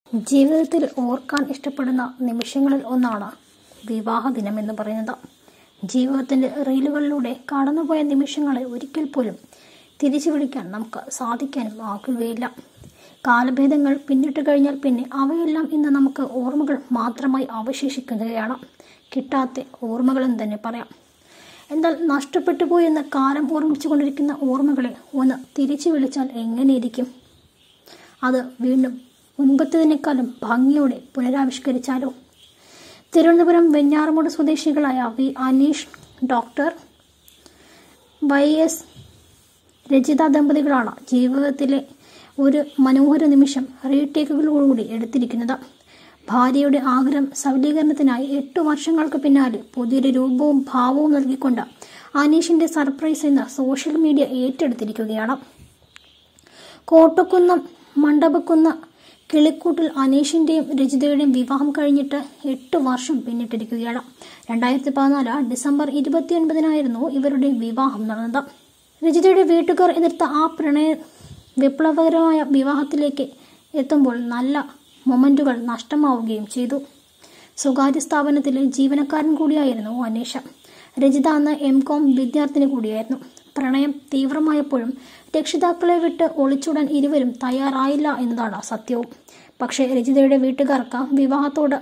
ജീവിതത്തിൽ ഓർക്കാൻ ഇഷ്ടപ്പെടുന്ന നിമിഷങ്ങളിൽ ഒന്നാണ് വിവാഹ ദിനമെന്ന് പറയുന്നത്. ജീവിതത്തിൻ്റെ റീലുകളിലൂടെ കടന്നുപോയ നിമിഷങ്ങളെ ഒരിക്കൽ പോലും തിരിച്ചു പിടിക്കാൻ നമുക്ക് സാധിക്കാനും ആകുകയില്ല. കാലഭേദങ്ങൾ പിന്നിട്ട് കഴിഞ്ഞാൽ പിന്നെ അവയെല്ലാം ഇന്ന് നമുക്ക് ഓർമ്മകൾ മാത്രമായി അവശേഷിക്കുകയാണ്. കിട്ടാത്ത ഓർമ്മകളെന്ന് തന്നെ പറയാം. എന്നാൽ നഷ്ടപ്പെട്ടു പോയെന്ന് കാലം ഓർമ്മിച്ചു കൊണ്ടിരിക്കുന്ന ഓർമ്മകളെ ഒന്ന് തിരിച്ചു വിളിച്ചാൽ എങ്ങനെയിരിക്കും? അത് വീണ്ടും മുൻപത്തേതിനേക്കാളും ഭംഗിയോടെ പുനരാവിഷ്കരിച്ചാലോ? തിരുവനന്തപുരം വെഞ്ഞാറമൂട് സ്വദേശികളായ അനീഷ് ഡോക്ടർ YS രജിത ദമ്പതികളാണ് ജീവിതത്തിലെ ഒരു മനോഹര നിമിഷം റീടേക്കുകളോടുകൂടി എടുത്തിരിക്കുന്നത്. ഭാര്യയുടെ ആഗ്രഹം സബലീകരണത്തിനായി 8 വർഷങ്ങൾക്ക് പിന്നാലെ പുതിയൊരു രൂപവും ഭാവവും നൽകിക്കൊണ്ട് അനീഷിന്റെ സർപ്രൈസ് എന്ന സോഷ്യൽ മീഡിയ ഏറ്റെടുത്തിരിക്കുകയാണ്. കോട്ടക്കുന്നം മണ്ഡപക്കുന്ന് കിളിക്കൂട്ടിൽ അനീഷിന്റെയും രജിതയുടെയും വിവാഹം കഴിഞ്ഞിട്ട് 8 വർഷം പിന്നിട്ടിരിക്കുകയാണ്. 2014 ഡിസംബർ 29-നായിരുന്നു ഇവരുടെ വിവാഹം നടന്നത്. രജിതയുടെ വീട്ടുകാർ എതിർത്ത ആ വിപ്ലവകരമായ വിവാഹത്തിലേക്ക് എത്തുമ്പോൾ നല്ല മൊമെന്റുകൾ നഷ്ടമാവുകയും ചെയ്തു. സ്വകാര്യ സ്ഥാപനത്തിലെ ജീവനക്കാരൻ കൂടിയായിരുന്നു അനീഷ്. രജിത അന്ന് MCom വിദ്യാർത്ഥിനി കൂടിയായിരുന്നു. പ്രണയം തീവ്രമായപ്പോഴും രക്ഷിതാക്കളെ വിട്ട് ഒളിച്ചോടാൻ ഇരുവരും തയ്യാറായില്ല എന്നതാണ് സത്യവും. പക്ഷേ രജിതയുടെ വീട്ടുകാർക്ക് വിവാഹത്തോട്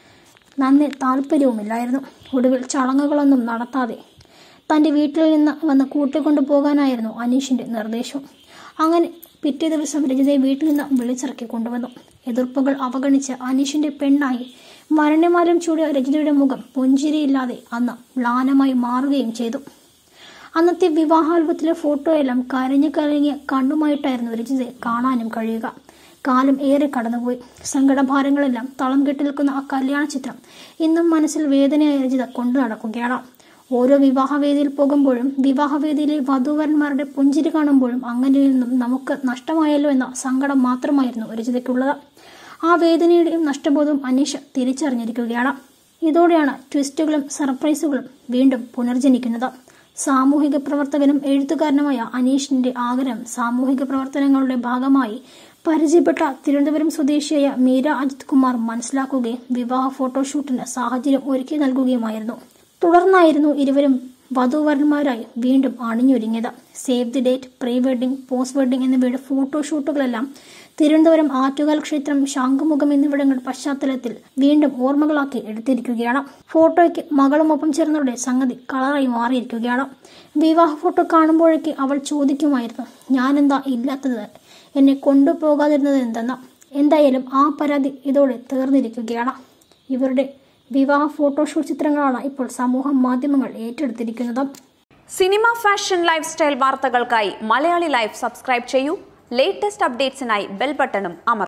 നന്നെ താല്പര്യവുമില്ലായിരുന്നു. ഒടുവിൽ ചടങ്ങുകളൊന്നും നടത്താതെ തൻ്റെ വീട്ടിൽ നിന്ന് വന്ന് കൂട്ടിക്കൊണ്ടു പോകാനായിരുന്നു അനീഷിന്റെ നിർദ്ദേശം. അങ്ങനെ പിറ്റേ ദിവസം രജിതയെ വീട്ടിൽ നിന്ന് വിളിച്ചിറക്കി കൊണ്ടുവന്നു. എതിർപ്പുകൾ അവഗണിച്ച് അനീഷിന്റെ പെണ്ണായി മരണമാലം ചൂടിയ രജിതയുടെ മുഖം പുഞ്ചിരിയില്ലാതെ അന്ന് മ്ലാനമായി മാറുകയും ചെയ്തു. അന്നത്തെ വിവാഹാൽബത്തിലെ ഫോട്ടോയെല്ലാം കരഞ്ഞിയ കണ്ണുമായിട്ടായിരുന്നു രജിതയെ കാണാനും കഴിയുക. കാലം ഏറെ കടന്നുപോയി. സങ്കടഭാരങ്ങളെല്ലാം തളം കെട്ടി നിൽക്കുന്ന ആ കല്യാണ ചിത്രം ഇന്നും മനസ്സിൽ വേദനയായി രജിത കൊണ്ടു നടക്കുകയാണ്. ഓരോ വിവാഹവേദിയിൽ പോകുമ്പോഴും വിവാഹവേദിയിലെ വധൂവരന്മാരുടെ പുഞ്ചിരി കാണുമ്പോഴും അങ്ങനെയൊന്നും നമുക്ക് നഷ്ടമായല്ലോ എന്ന സങ്കടം മാത്രമായിരുന്നു രജിതയ്ക്കുള്ളത്. ആ വേദനയുടെയും നഷ്ടബോധവും അനീഷ് തിരിച്ചറിഞ്ഞിരിക്കുകയാണ്. ഇതോടെയാണ് ട്വിസ്റ്റുകളും സർപ്രൈസുകളും വീണ്ടും പുനർജനിക്കുന്നത്. സാമൂഹിക പ്രവർത്തകനും എഴുത്തുകാരനുമായ അനീഷിന്റെ ആഗ്രഹം സാമൂഹിക പ്രവർത്തനങ്ങളുടെ ഭാഗമായി പരിചയപ്പെട്ട തിരുവനന്തപുരം സ്വദേശിയായ മീര അജിത് കുമാർ മനസ്സിലാക്കുകയും വിവാഹ ഫോട്ടോഷൂട്ടിന് സാഹചര്യം ഒരുക്കി നൽകുകയുമായിരുന്നു. തുടർന്നായിരുന്നു ഇരുവരും വധൂവരന്മാരായി വീണ്ടും അണിഞ്ഞൊരുങ്ങിയത്. Save the date, pre wedding, post wedding എന്നിവയുടെ ഫോട്ടോഷൂട്ടുകളെല്ലാം തിരുവനന്തപുരം ആറ്റുകാൽ ക്ഷേത്രം, ശംഖുമുഖം എന്നിവിടങ്ങളുടെ പശ്ചാത്തലത്തിൽ വീണ്ടും ഓർമ്മകളാക്കി എടുത്തിരിക്കുകയാണ്. ഫോട്ടോയ്ക്ക് മകളുമൊപ്പം ചേർന്നവരുടെ സംഗതി കളറായി മാറിയിരിക്കുകയാണ്. വിവാഹ ഫോട്ടോ കാണുമ്പോഴേക്ക് അവൾ ചോദിക്കുമായിരുന്നു, ഞാനെന്താ ഇല്ലാത്തത്, എന്നെ കൊണ്ടുപോകാതിരുന്നത് എന്തെന്ന്. എന്തായാലും ആ പരാതി ഇതോടെ തീർന്നിരിക്കുകയാണ്. ഇവരുടെ വിവാഹ ഫോട്ടോഷൂട്ട് ചിത്രങ്ങളാണ് ഇപ്പോൾ സമൂഹ മാധ്യമങ്ങൾ ഏറ്റെടുത്തിരിക്കുന്നത്. സിനിമ, ഫാഷൻ, ലൈഫ് സ്റ്റൈൽ വാർത്തകൾക്കായി മലയാളി ലൈഫ് സബ്സ്ക്രൈബ് ചെയ്യൂ. ലേറ്റസ്റ്റ് അപ്ഡേറ്റ്സിനായി ബെൽ ബട്ടണും അമർത്തുക.